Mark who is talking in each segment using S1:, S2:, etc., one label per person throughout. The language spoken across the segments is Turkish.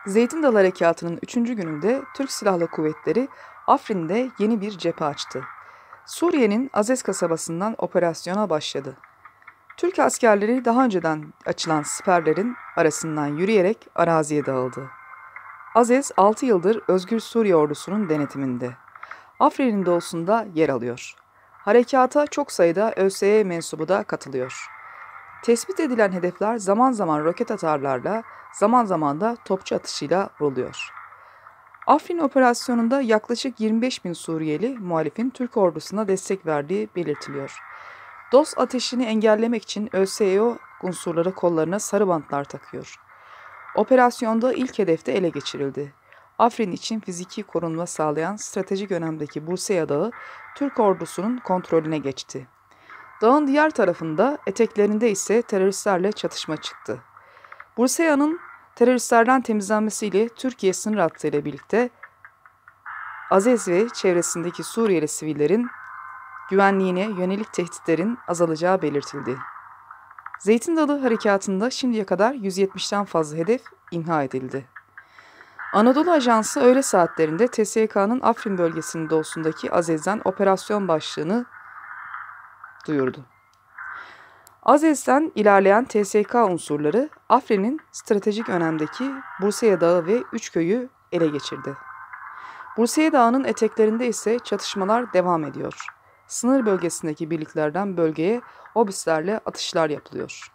S1: Zeytin Dalı Harekatı'nın 3. gününde Türk Silahlı Kuvvetleri Afrin'de yeni bir cephe açtı. Suriye'nin Azez kasabasından operasyona başladı. Türk askerleri daha önceden açılan siperlerin arasından yürüyerek araziye dağıldı. Azez 6 yıldır Özgür Suriye ordusunun denetiminde. Afrin'in doğusunda yer alıyor. Harekata çok sayıda ÖSY mensubu da katılıyor. Tespit edilen hedefler zaman zaman roket atarlarla, zaman zaman da topçu atışıyla vuruluyor. Afrin operasyonunda yaklaşık 25 bin Suriyeli muhalifin Türk ordusuna destek verdiği belirtiliyor. DOS ateşini engellemek için ÖSYO unsurları kollarına sarı bantlar takıyor. Operasyonda ilk hedefte ele geçirildi. Afrin için fiziki korunma sağlayan stratejik önemdeki Burseya Dağı Türk ordusunun kontrolüne geçti. Dağın diğer tarafında, eteklerinde ise teröristlerle çatışma çıktı. Burseya'nın teröristlerden temizlenmesiyle Türkiye sınır hattı ile birlikte Azez ve çevresindeki Suriyeli sivillerin güvenliğine yönelik tehditlerin azalacağı belirtildi. Zeytin Dalı Harekatı'nda şimdiye kadar 170'ten fazla hedef imha edildi. Anadolu Ajansı öğle saatlerinde TSK'nın Afrin bölgesinin doğusundaki Azez'den operasyon başlığını duyurdu. Azez'den ilerleyen TSK unsurları Afrin'in stratejik önemdeki Burseya Dağı ve 3 köyü ele geçirdi. Burseya Dağı'nın eteklerinde ise çatışmalar devam ediyor. Sınır bölgesindeki birliklerden bölgeye obüslerle atışlar yapılıyor.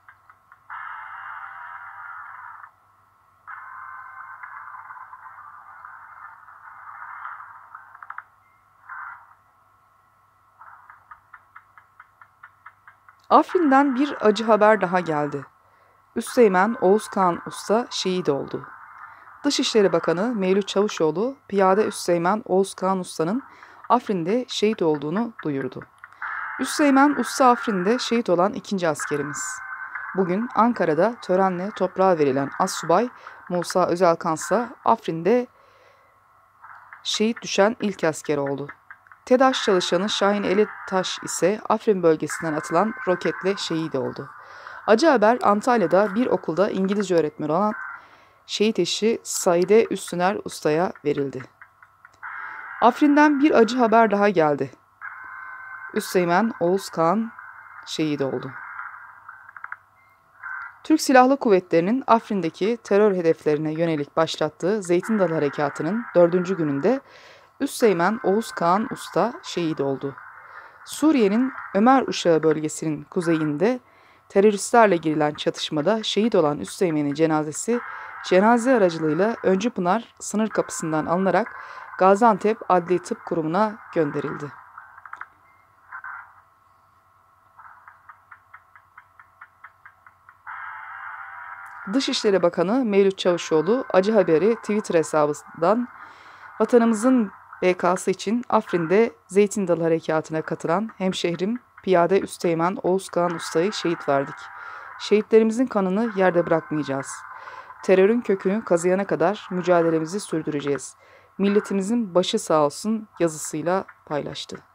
S1: Afrin'den bir acı haber daha geldi. Üsteğmen Oğuz Kağan Usta şehit oldu. Dışişleri Bakanı Mevlüt Çavuşoğlu, Piyade Üsteğmen Oğuz Kağan Usta'nın Afrin'de şehit olduğunu duyurdu. Üsteğmen Usta Afrin'de şehit olan ikinci askerimiz. Bugün Ankara'da törenle toprağa verilen Assubay Musa Özelkansa Afrin'de şehit düşen ilk asker oldu. TEDAŞ çalışanı Şahin Elitaş ise Afrin bölgesinden atılan roketle şehit oldu. Acı haber Antalya'da bir okulda İngilizce öğretmen olan şehit eşi Saide Üstüner Usta'ya verildi. Afrin'den bir acı haber daha geldi. Üsteğmen Oğuz Kağan şehit oldu. Türk Silahlı Kuvvetleri'nin Afrin'deki terör hedeflerine yönelik başlattığı Zeytin Dalı Harekatı'nın 4. gününde Üsteğmen Oğuz Kağan Usta şehit oldu. Suriye'nin Ömer Uşağı bölgesinin kuzeyinde teröristlerle girilen çatışmada şehit olan Üsteğmen'in cenazesi cenaze aracılığıyla Öncüpınar sınır kapısından alınarak Gaziantep Adli Tıp Kurumu'na gönderildi. Dışişleri Bakanı Mevlüt Çavuşoğlu acı haberi Twitter hesabından vatanımızın BK'sı için Afrin'de Zeytin Dalı Harekatı'na katılan hemşehrim Piyade Üsteğmen Oğuz Kağan Usta'yı şehit verdik. Şehitlerimizin kanını yerde bırakmayacağız. Terörün kökünü kazıyana kadar mücadelemizi sürdüreceğiz. Milletimizin başı sağ olsun yazısıyla paylaştı.